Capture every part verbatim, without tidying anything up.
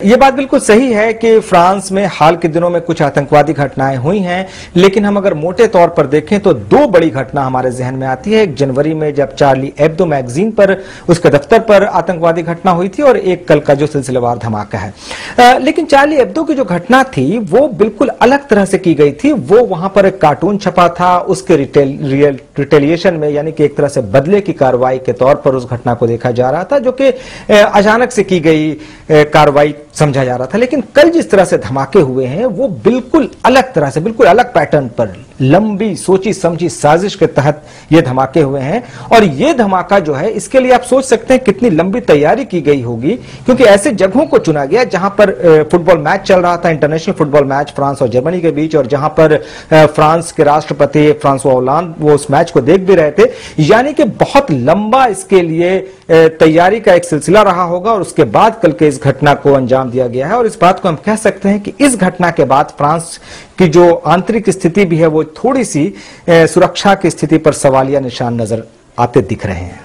ये बात बिल्कुल सही है कि फ्रांस में हाल के दिनों में कुछ आतंकवादी घटनाएं हुई हैं, लेकिन हम अगर मोटे तौर पर देखें तो दो बड़ी घटना हमारे जहन में आती है। एक जनवरी में जब चार्ली एब्दो मैगजीन पर, उसके दफ्तर पर आतंकवादी घटना हुई थी, और एक कल का जो सिलसिलेवार धमाका है। आ, लेकिन चार्ली एब्दो की जो घटना थी वो बिल्कुल अलग तरह से की गई थी। वो वहां पर एक कार्टून छपा था, उसके रिटेल रियल रिटेलिएशन में, यानी कि एक तरह से बदले की कार्रवाई के तौर पर उस घटना को देखा जा रहा था, जो कि अचानक से की गई कार्रवाई समझा जा रहा था। लेकिन कल जिस तरह से धमाके हुए हैं वो बिल्कुल अलग तरह से, बिल्कुल अलग पैटर्न पर, लंबी सोची समझी साजिश के तहत ये धमाके हुए हैं। और ये धमाका जो है, इसके लिए आप सोच सकते हैं कितनी लंबी तैयारी की गई होगी, क्योंकि ऐसे जगहों को चुना गया जहां पर फुटबॉल मैच चल रहा था, इंटरनेशनल फुटबॉल मैच फ्रांस और जर्मनी के बीच, और जहां पर फ्रांस के राष्ट्रपति फ्रांसवा होलांद वो उस मैच को देख भी रहे थे। यानी कि बहुत लंबा इसके लिए तैयारी का एक सिलसिला रहा होगा, और उसके बाद कल के इस घटना को अंजाम दिया गया है। और इस बात को हम कह सकते हैं कि इस घटना के बाद फ्रांस की जो आंतरिक स्थिति भी है वो थोड़ी सी सुरक्षा की स्थिति पर सवालिया निशान नजर आते दिख रहे हैं।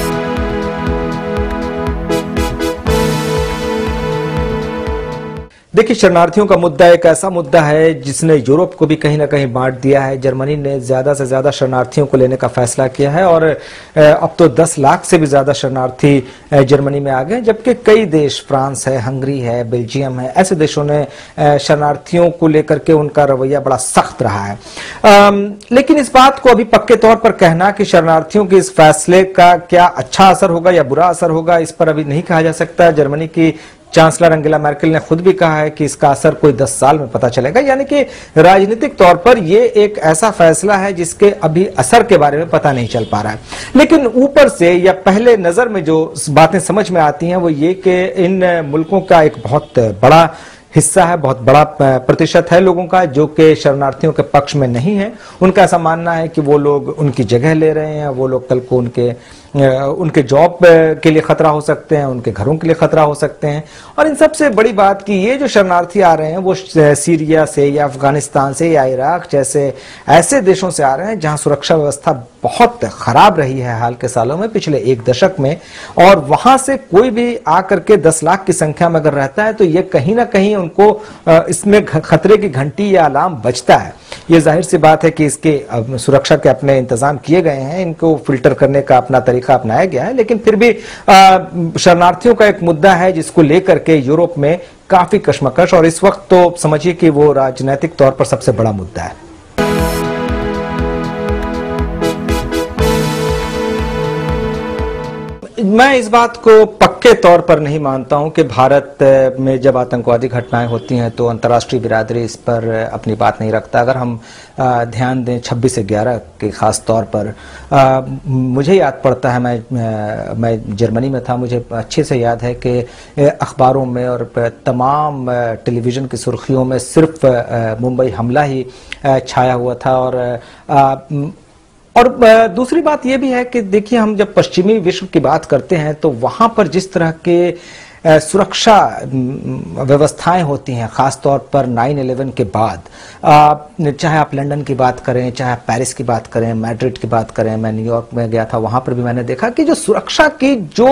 देखिए, शरणार्थियों का मुद्दा एक ऐसा मुद्दा है जिसने यूरोप को भी कहीं ना कहीं बांट दिया है। जर्मनी ने ज्यादा से ज्यादा शरणार्थियों को लेने का फैसला किया है, और अब तो दस लाख से भी ज्यादा शरणार्थी जर्मनी में आ गए, जबकि कई देश, फ्रांस है, हंगरी है, बेल्जियम है, ऐसे देशों ने शरणार्थियों को लेकर के उनका रवैया बड़ा सख्त रहा है। लेकिन इस बात को अभी पक्के तौर पर कहना कि शरणार्थियों के इस फैसले का क्या अच्छा असर होगा या बुरा असर होगा, इस पर अभी नहीं कहा जा सकता। जर्मनी की चांसलर अंगेला मर्केल ने खुद भी कहा है कि इसका असर कोई दस साल में पता चलेगा। यानी कि राजनीतिक तौर पर यह एक ऐसा फैसला है जिसके अभी असर के बारे में पता नहीं चल पा रहा है। लेकिन ऊपर से या पहले नजर में जो बातें समझ में आती हैं वो ये कि इन मुल्कों का एक बहुत बड़ा हिस्सा है, बहुत बड़ा प्रतिशत है लोगों का जो कि शरणार्थियों के पक्ष में नहीं है। उनका ऐसा मानना है कि वो लोग उनकी जगह ले रहे हैं, वो लोग कल को उनके उनके जॉब के लिए खतरा हो सकते हैं, उनके घरों के लिए खतरा हो सकते हैं। और इन सबसे बड़ी बात कि ये जो शरणार्थी आ रहे हैं वो सीरिया से या अफगानिस्तान से या इराक जैसे ऐसे देशों से आ रहे हैं जहां सुरक्षा व्यवस्था बहुत खराब रही है हाल के सालों में, पिछले एक दशक में। और वहां से कोई भी आकर के दस लाख की संख्या में अगर रहता है तो ये कहीं ना कहीं उनको इसमें खतरे की घंटी या अलार्म बजता है। ये जाहिर सी बात है कि इसके सुरक्षा के अपने इंतजाम किए गए हैं, इनको फिल्टर करने का अपना तरीका अपनाया गया है। लेकिन फिर भी शरणार्थियों का एक मुद्दा है जिसको लेकर के यूरोप में काफी कशमकश, और इस वक्त तो समझिए कि वो राजनीतिक तौर पर सबसे बड़ा मुद्दा है। मैं इस बात को पक्के तौर पर नहीं मानता हूं कि भारत में जब आतंकवादी घटनाएं होती हैं तो अंतर्राष्ट्रीय बिरादरी इस पर अपनी बात नहीं रखता। अगर हम ध्यान दें छब्बीस से ग्यारह के खास तौर पर, आ, मुझे याद पड़ता है, मैं मैं जर्मनी में था, मुझे अच्छे से याद है कि अखबारों में और तमाम टेलीविज़न की सुर्खियों में सिर्फ मुंबई हमला ही छाया हुआ था। और आ, और दूसरी बात यह भी है कि देखिए, हम जब पश्चिमी विश्व की बात करते हैं तो वहां पर जिस तरह के सुरक्षा व्यवस्थाएं होती हैं, खास तौर पर नाइन इलेवन के बाद, चाहे आप लंदन की बात करें, चाहे आप पेरिस की बात करें, मैड्रिड की बात करें, मैं न्यूयॉर्क में गया था, वहां पर भी मैंने देखा कि जो सुरक्षा की जो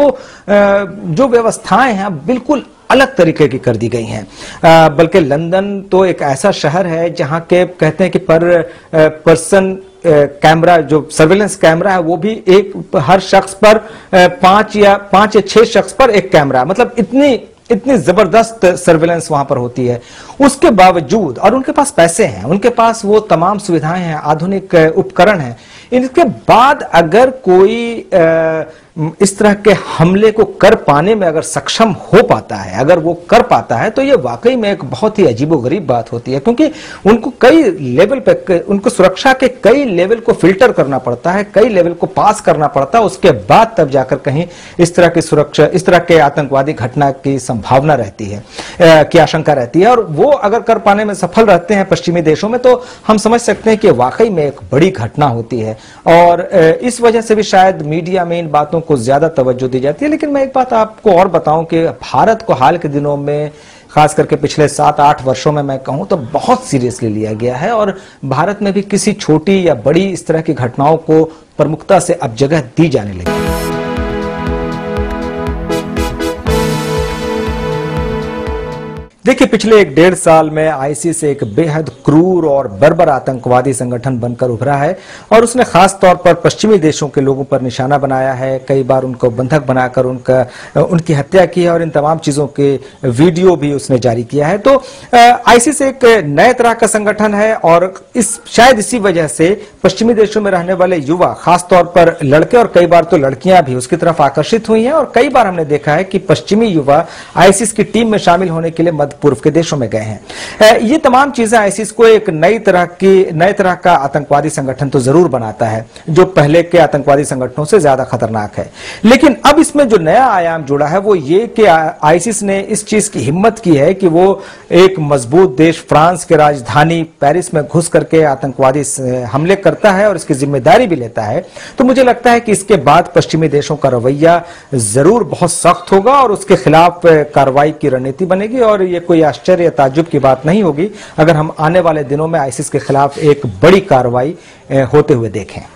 जो व्यवस्थाएं हैं बिल्कुल अलग तरीके की कर दी गई हैं। बल्कि लंदन तो एक ऐसा शहर है जहां के कहते हैं कि पर पर्सन कैमरा, जो सर्वेलेंस कैमरा है वो भी एक हर शख्स पर पांच या पांच या छह शख्स पर एक कैमरा, मतलब इतनी इतनी जबरदस्त सर्वेलेंस वहां पर होती है। उसके बावजूद, और उनके पास पैसे हैं, उनके पास वो तमाम सुविधाएं हैं, आधुनिक उपकरण हैं, इनके बाद अगर कोई आ, इस तरह के हमले को कर पाने में अगर सक्षम हो पाता है, अगर वो कर पाता है, तो ये वाकई में एक बहुत ही अजीबोगरीब बात होती है, क्योंकि उनको कई लेवल पे, उनको सुरक्षा के कई लेवल को फिल्टर करना पड़ता है, कई लेवल को पास करना पड़ता है, उसके बाद तब जाकर कहीं इस तरह की सुरक्षा, इस तरह के आतंकवादी घटना की संभावना रहती है, की आशंका रहती है। और वो अगर कर पाने में सफल रहते हैं पश्चिमी देशों में, तो हम समझ सकते हैं कि वाकई में एक बड़ी घटना होती है। और इस वजह से भी शायद मीडिया में इन बातों को ज्यादा तवज्जो दी जाती है। लेकिन मैं एक बात आपको और बताऊं कि भारत को हाल के दिनों में, खास करके पिछले सात आठ वर्षों में मैं कहूं तो बहुत सीरियसली लिया गया है, और भारत में भी किसी छोटी या बड़ी इस तरह की घटनाओं को प्रमुखता से अब जगह दी जाने लगी। देखिए, पिछले एक डेढ़ साल में आईसिस एक बेहद क्रूर और बर्बर आतंकवादी संगठन बनकर उभरा है और उसने खास तौर पर पश्चिमी देशों के लोगों पर निशाना बनाया है। कई बार उनको बंधक बनाकर उनका उनकी हत्या की है और इन तमाम चीजों के वीडियो भी उसने जारी किया है। तो आईसिस एक नए तरह का संगठन है और इस शायद इसी वजह से पश्चिमी देशों में रहने वाले युवा, खासतौर पर लड़के और कई बार तो लड़कियां भी उसकी तरफ आकर्षित हुई हैं और कई बार हमने देखा है कि पश्चिमी युवा आईसिस की टीम में शामिल होने के लिए मध्य पूर्व के देशों में गए हैं। ये तमाम चीजें आईसिस को एक नई तरह की नए तरह का आतंकवादी संगठन तो जरूर बनाता है, जो पहले के आतंकवादी संगठनों से ज्यादा खतरनाक है। लेकिन अब इसमें जो नया आयाम जुड़ा है वो ये कि आईसिस ने इस चीज की हिम्मत की है कि वो एक मजबूत देश फ्रांस के राजधानी पेरिस में घुस करके आतंकवादी हमले करता है और इसकी जिम्मेदारी भी लेता है। तो मुझे लगता है कि इसके बाद पश्चिमी देशों का रवैया जरूर बहुत सख्त होगा और उसके खिलाफ कार्रवाई की रणनीति बनेगी और ये कोई आश्चर्य या ताज्जुब की बात नहीं होगी अगर हम आने वाले दिनों में आईसिस के खिलाफ एक बड़ी कार्रवाई होते हुए देखें।